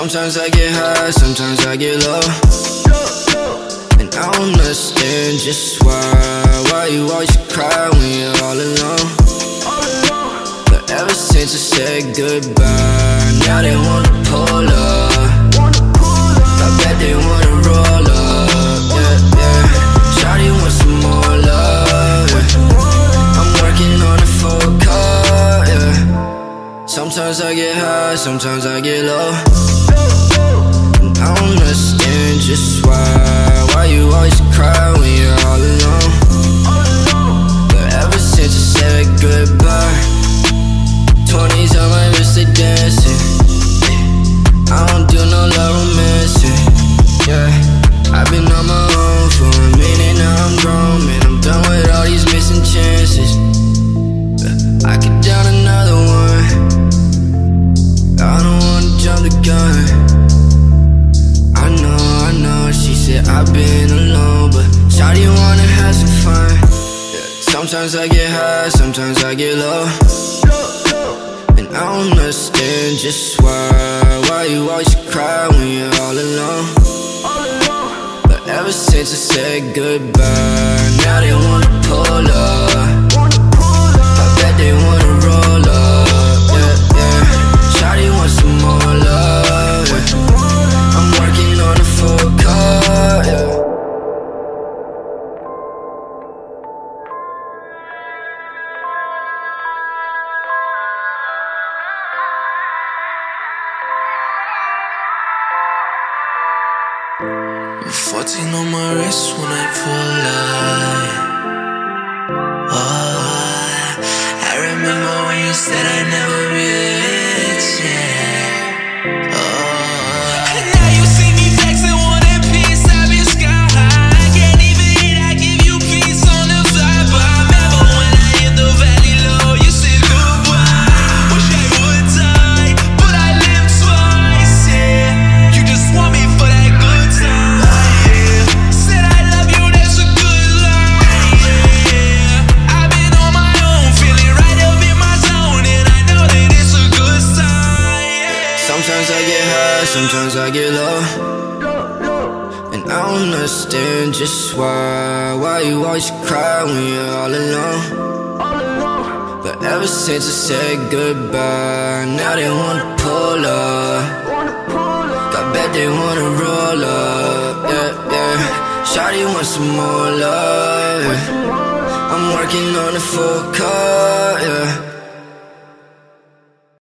Sometimes I get high, sometimes I get low, and I don't understand just why you always cry when you're all alone. But ever since I said goodbye, now they wanna pull up. I bet they wanna roll up, yeah, yeah. Shawty wants some more love, yeah. I'm working on a full car, yeah. Sometimes I get high, sometimes I get low, and I don't understand just why you always cry when you're all alone. But ever since I said goodbye, 20s on my wrist, they dancing. I don't do no love romancing, yeah. I've been on my own for a minute, now I'm grown, man. I'm done with all these missing chances. I could down another one, I don't wanna jump the gun. I know, she said I've been alone, but shawty wanna have some fun, yeah. Sometimes I get high, sometimes I get low, and I don't understand just why you always cry when you're all alone. But ever since I said goodbye, now they wanna pull up. I bet they wanna roll up, yeah, yeah. Shawty wants some more love, yeah. I'm working on a full car, yeah. I'm 14 on my wrist when I pull up. Oh, I remember when you said I'd never be rich, yeah. Oh, and now you see me flexing, wanting peace, I've been sky high. I can't even eat, I give you peace on the fly. But I remember when I hit the valley low, you said goodbye. Wish I would die, but I live twice, yeah. You just want me for that good time. Sometimes I get high, sometimes I get low, and I don't understand just why you always cry when you're all alone. But ever since I said goodbye, now they wanna pull up. I bet they wanna roll up, yeah, yeah. Shawty wants some more love, yeah. I'm working on a full car, yeah.